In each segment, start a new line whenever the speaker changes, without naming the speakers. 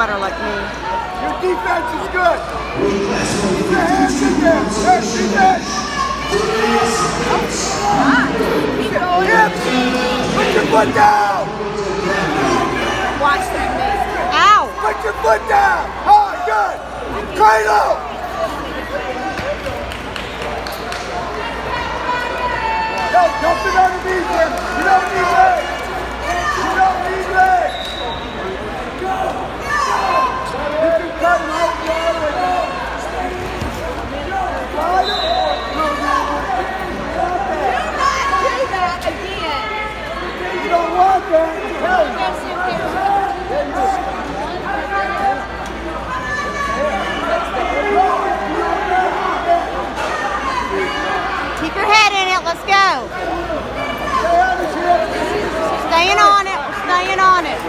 sweater like me.
Your defense is good. Keep your hands in there. There's defense.
Keep going.
Hips. Put your foot down.
Watch that, miss. Ow!
Put your foot down. Oh, good. Cradle. Hey, don't sit underneath him. You don't need legs. You don't need legs. You can cut him out the other way. You don't want that.
Keep your head in it. Let's go. Staying on it. We're staying on it.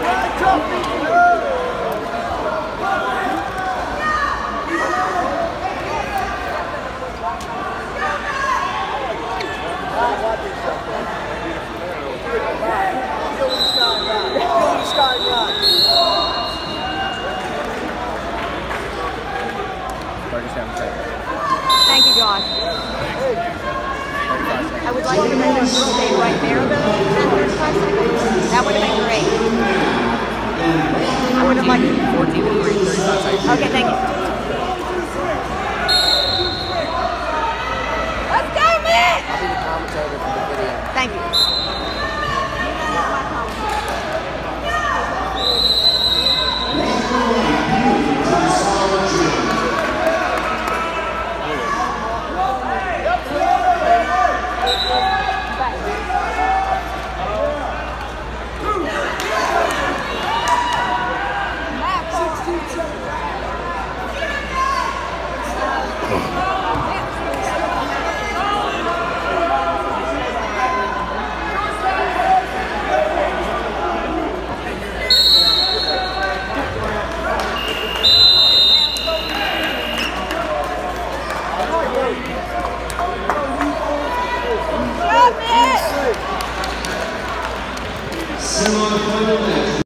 Thank you, Josh. I would like to stay right there, though. That would have been great. I would have liked 14 with 35 seconds. Okay, thank you. Let's go, Mitch!
I'll be the commentator for the video.
Thank you.
Semi-final match.